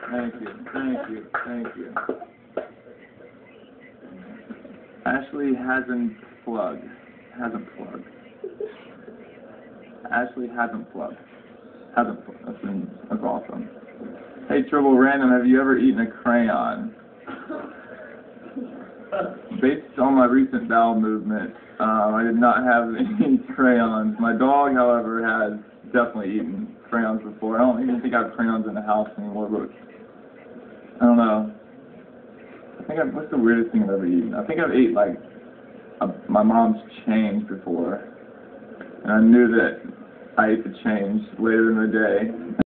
Thank you, thank you, thank you. Ashley hasn't plugged. Ashley hasn't plugged. That's awesome. Hey, Tribble Random, have you ever eaten a crayon? Based on my recent bowel movement, I did not have any crayons. My dog, however, has definitely eaten crayons before. I don't even think I have crayons in the house anymore, but I don't know. What's the weirdest thing I've ever eaten? I think I've ate, like, my mom's change before, and I knew that I ate the change later in the day.